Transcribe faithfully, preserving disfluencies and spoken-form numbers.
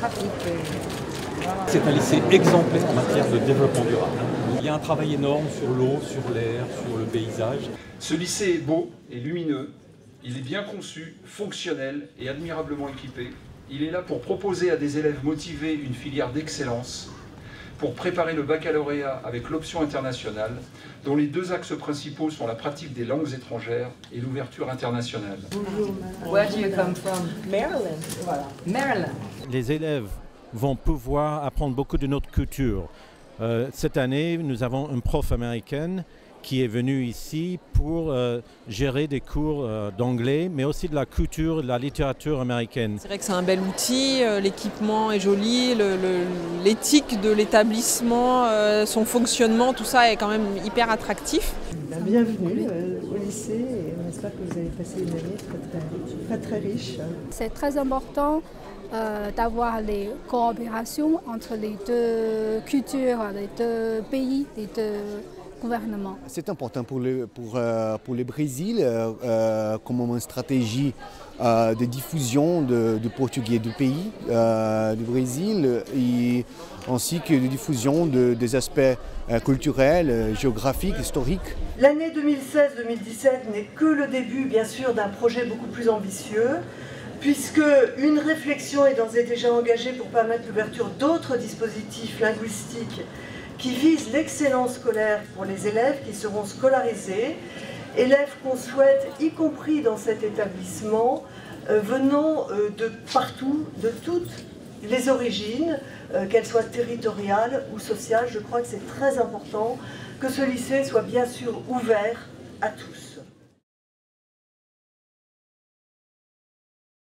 C'est un lycée exemplaire en matière de développement durable. Il y a un travail énorme sur l'eau, sur l'air, sur le paysage. Ce lycée est beau et lumineux, il est bien conçu, fonctionnel et admirablement équipé. Il est là pour proposer à des élèves motivés une filière d'excellence, pour préparer le baccalauréat avec l'option internationale, dont les deux axes principaux sont la pratique des langues étrangères et l'ouverture internationale. Where do you come from? Maryland. Voilà. Maryland. Les élèves vont pouvoir apprendre beaucoup de notre culture. Euh, cette année, nous avons une prof américaine qui est venue ici pour euh, gérer des cours euh, d'anglais, mais aussi de la culture et de la littérature américaine. C'est vrai que c'est un bel outil, euh, l'équipement est joli, l'éthique de l'établissement, euh, son fonctionnement, tout ça est quand même hyper attractif. Bienvenue euh, au lycée et on espère que vous avez passé une année très, très, très, très riche. C'est très important euh, d'avoir les coopérations entre les deux cultures, les deux pays, les deux gouvernements. C'est important pour le, pour, euh, pour le Brésil euh, euh, comme une stratégie euh, de diffusion de, du portugais du pays, euh, du Brésil, et ainsi que de diffusion de, des aspects euh, culturels, euh, géographiques, historiques. L'année deux mille seize deux mille dix-sept n'est que le début, bien sûr, d'un projet beaucoup plus ambitieux, puisque une réflexion est d'ores et déjà engagée pour permettre l'ouverture d'autres dispositifs linguistiques qui visent l'excellence scolaire pour les élèves qui seront scolarisés, élèves qu'on souhaite, y compris dans cet établissement, euh, venant euh, de partout, de toutes les origines, euh, qu'elles soient territoriales ou sociales. Je crois que c'est très important que ce lycée soit bien sûr ouvert à tous.